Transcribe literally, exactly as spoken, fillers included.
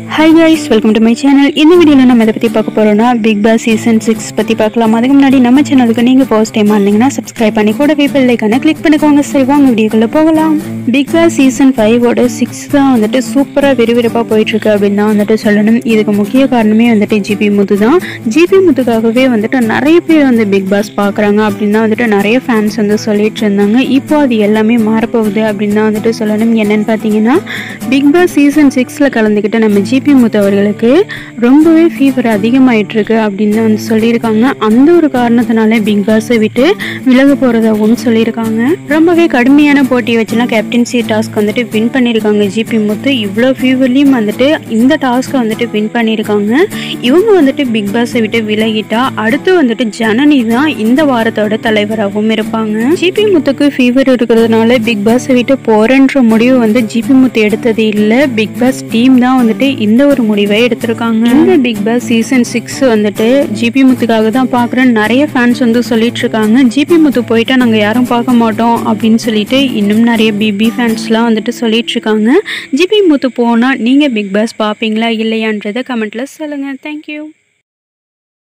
Hi guys, welcome to my channel. இந்த வீடியோல நம்ம எதை பத்தி பார்க்க போறோம்னா பிக் பாஸ் சீசன் சிக்ஸ் பத்தி பார்க்கலாம். அதுக்கு முன்னாடி நம்ம சேனலுக்கு நீங்க ஃபர்ஸ்ட் டைம் வந்தீங்கன்னா சப்ஸ்கிரைப் பண்ணி கூடவே பெல் ஐகானை கிளிக் பண்ணிக்கோங்க. சரி வாங்க வீடியோக்குள்ள போகலாம். பிக் பாஸ் சீசன் ஃபைவ் ஓட சிக்ஸ் தான் வந்துட்டு சூப்பரா விறுவிறுப்பா போயிட்டு இருக்கு அப்படின்னு தான் வந்துட்டு சொல்லணும். இதுக்கு முக்கிய காரணமே வந்துட்டு ஜிபி முத்து தான். ஜிபி முத்துக்காகவே வந்துட்டு நிறைய பேர் வந்து பிக் பாஸ் பாக்குறாங்க அப்படின்னு தான் வந்துட்டு நிறைய ஃபேன்ஸ் வந்து சொல்லிட்டு இருந்தாங்க. இப்போ அது எல்லாமே மாறப்போகுது அப்படின்னு தான் வந்துட்டு சொல்லணும். என்னன்னு பாத்தீங்கன்னா பிக் பாஸ் சீசன் சிக்ஸ்ல கலந்துக்கிட்ட நம்ம ஜிபி முத்து அவர்களுக்கு ரொம்பவே ஃபீவர் அதிகமாயிட்டு இருக்கு அப்படின்னு வந்து சொல்லியிருக்காங்க. அந்த ஒரு காரணத்தினால பிக் பாஸை விட்டு விலக போறதாகவும் சொல்லியிருக்காங்க. ரொம்பவே கடுமையான போட்டி வச்சுலாம் கேப்டன்சி டாஸ்க் வந்துட்டு வின் பண்ணியிருக்காங்க ஜிபி முத்து. இவ்வளோ ஃபீவர்லையும் வந்துட்டு இந்த டாஸ்க்கை வந்துட்டு வின் பண்ணியிருக்காங்க. இவங்க வந்துட்டு பிக் பாஸை விட்டு விலகிட்டா அடுத்து வந்துட்டு ஜனனி தான் இந்த வாரத்தோட தலைவராகவும் இருப்பாங்க. ஜிபி முத்துக்கு ஃபீவர் இருக்கிறதுனால பிக் பாஸை விட்டு போறன்ற முடிவு வந்து ஜிபி முத்து எடுத்தது இல்லை. பிக் பாஸ் டீம் தான் வந்துட்டு இந்த ஒரு முடிவை எடுத்திருக்காங்க. இந்த பிக் பாஸ் சீசன் சிக்ஸ் வந்துட்டு ஜிபி முத்துக்காக தான் பாக்குறேன் நிறைய ஃபேன்ஸ் வந்து சொல்லிட்டு இருக்காங்க. ஜிபி முத்து போயிட்டா நாங்க யாரும் பார்க்க மாட்டோம் அப்படின்னு சொல்லிட்டு இன்னும் நிறைய பிபி ஃபேன்ஸ்லாம் வந்துட்டு சொல்லிட்டு இருக்காங்க. ஜிபி முத்து போனா நீங்க பிக் பாஸ் பாப்பீங்களா இல்லையான்றதை கமெண்ட்ல சொல்லுங்க. தேங்க்யூ.